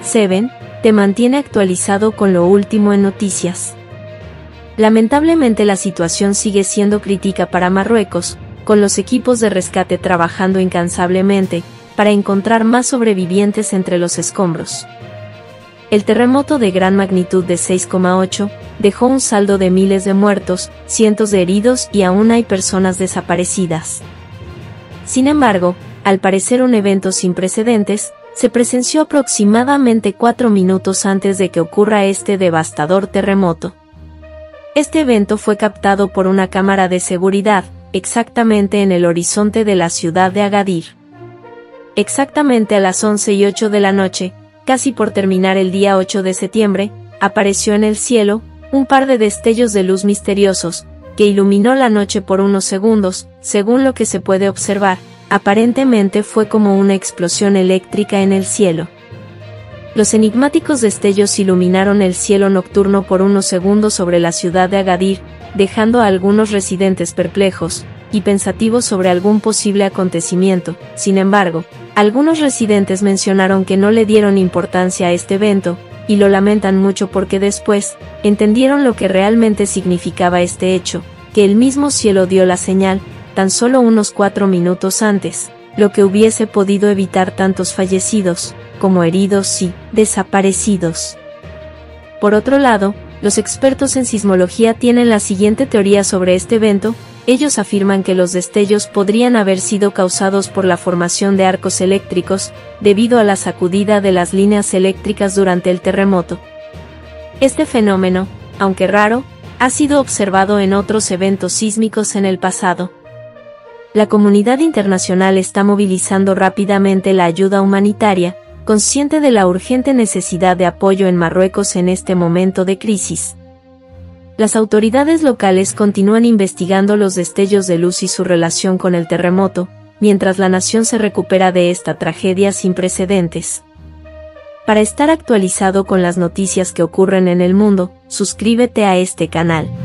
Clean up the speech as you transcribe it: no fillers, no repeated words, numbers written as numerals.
7 te mantiene actualizado con lo último en noticias. Lamentablemente la situación sigue siendo crítica para Marruecos, con los equipos de rescate trabajando incansablemente para encontrar más sobrevivientes entre los escombros. El terremoto de gran magnitud de 6,8 dejó un saldo de miles de muertos, cientos de heridos y aún hay personas desaparecidas. Sin embargo, al parecer un evento sin precedentes, se presenció aproximadamente 4 minutos antes de que ocurra este devastador terremoto. Este evento fue captado por una cámara de seguridad, exactamente en el horizonte de la ciudad de Agadir. Exactamente a las 11:08 de la noche, casi por terminar el día 8 de septiembre, apareció en el cielo un par de destellos de luz misteriosos, que iluminó la noche por unos segundos. Según lo que se puede observar, aparentemente fue como una explosión eléctrica en el cielo. Los enigmáticos destellos iluminaron el cielo nocturno por unos segundos sobre la ciudad de Agadir, dejando a algunos residentes perplejos y pensativos sobre algún posible acontecimiento. Sin embargo, algunos residentes mencionaron que no le dieron importancia a este evento, y lo lamentan mucho porque después entendieron lo que realmente significaba este hecho, que el mismo cielo dio la señal, tan solo unos 4 minutos antes, lo que hubiese podido evitar tantos fallecidos, como heridos y desaparecidos. Por otro lado, los expertos en sismología tienen la siguiente teoría sobre este evento. Ellos afirman que los destellos podrían haber sido causados por la formación de arcos eléctricos, debido a la sacudida de las líneas eléctricas durante el terremoto. Este fenómeno, aunque raro, ha sido observado en otros eventos sísmicos en el pasado. La comunidad internacional está movilizando rápidamente la ayuda humanitaria, consciente de la urgente necesidad de apoyo en Marruecos en este momento de crisis. Las autoridades locales continúan investigando los destellos de luz y su relación con el terremoto, mientras la nación se recupera de esta tragedia sin precedentes. Para estar actualizado con las noticias que ocurren en el mundo, suscríbete a este canal.